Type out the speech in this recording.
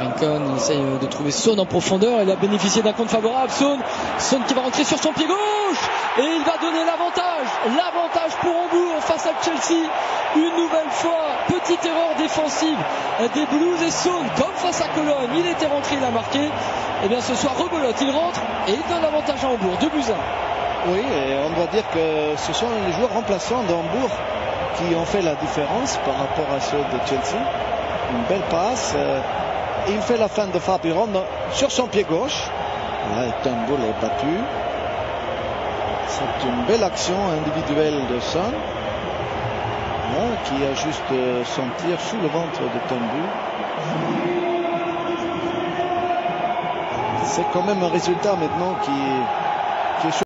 Rincon, il essaye de trouver Son en profondeur. Il a bénéficié d'un compte favorable. Son qui va rentrer sur son pied gauche et il va donner l'avantage pour Hambourg face à Chelsea. Une nouvelle fois, petite erreur défensive des Blues et Son, comme face à Cologne, il était rentré, il a marqué. Et bien ce soir rebelote, il rentre et il donne l'avantage à Hambourg, 2-1. Oui, et on doit dire que ce sont les joueurs remplaçants d'Hambourg qui ont fait la différence par rapport à ceux de Chelsea. Une belle passe. Il fait la fin de Fabiron sur son pied gauche. Là, Turnbull est battu. C'est une belle action individuelle de Son, qui ajuste son tir sous le ventre de Turnbull. C'est quand même un résultat maintenant qui est